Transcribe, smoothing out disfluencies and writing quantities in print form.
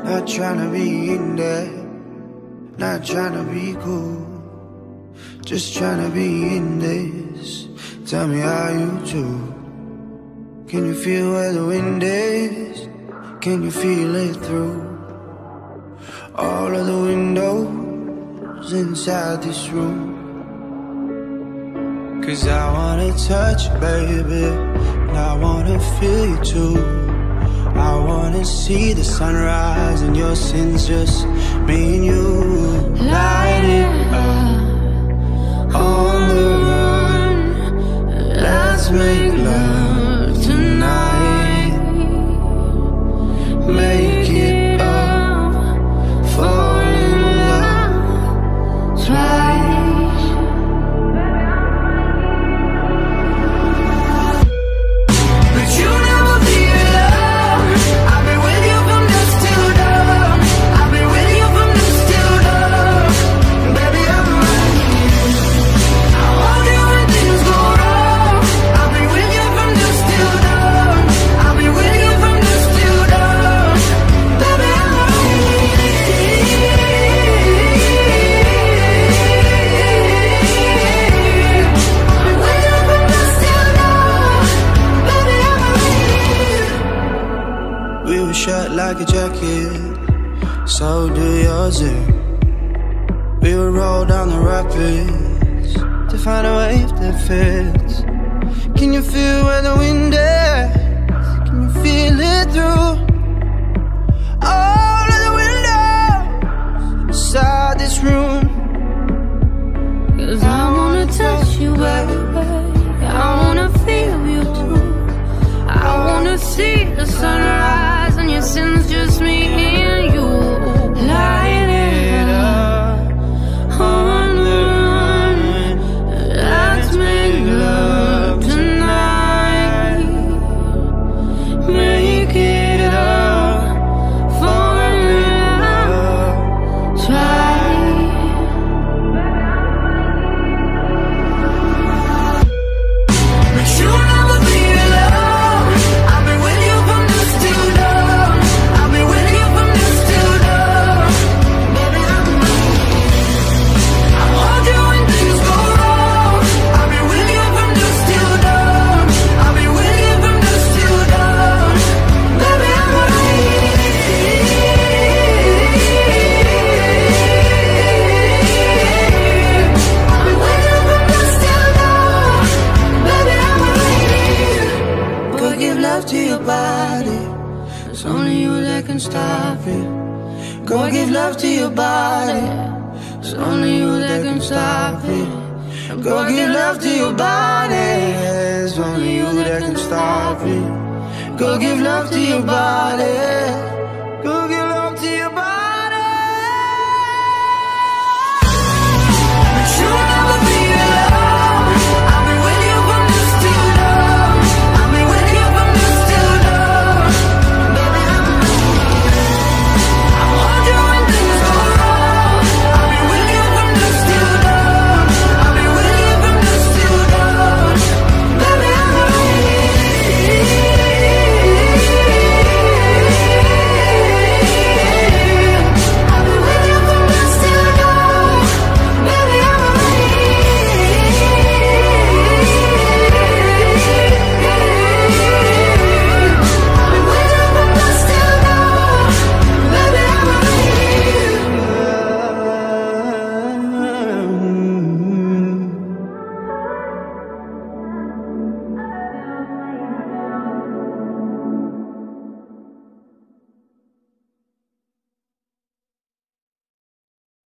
Not tryna be in there, not tryna be cool, just tryna be in this. Tell me how you do. Can you feel where the wind is? Can you feel it through all of the windows inside this room? 'Cause I wanna touch you, baby, and I wanna feel you too. I wanna see the sunrise and your sins, just me and you. Light it up on the run. Let's make love tonight. Make it up, fall in love twice. But you never feel love. I've been with you from dusk till dawn. I've been with you from dusk till dawn. Baby, I'm right here. I want you when things go wrong. I've been with you from dusk till dawn. I've been with you from dusk till dawn. Baby, I'm right here. I've been with you from dusk till dawn. Baby, I'm right here. We were shut like a jacket, so do yours. We would roll down the rapids to find a wave that fits. Can you feel where the wind is? Can you feel it through all of the windows inside this room? 'Cause I wanna touch you, baby, I wanna feel you too. I wanna see the sunrise and your sins, just me and you. Light it up on the run. Let's make love tonight. Make it up, fall in love twice. But you never feel love. I've been with you from dusk till dawn. I've been with you from dusk till dawn. Baby, I'm right here. I want you when things go wrong. I've been with you from dusk till dawn. I've been with you from dusk till dawn. Baby, I'm right here. I've been with you from dusk till dawn. Baby, I'm right here. Go give love to your body. It's only you that can stop it. Go give love to your body. It's only you that can stop it. Go give love to your body. It's only you that can stop it. Go give love to your body.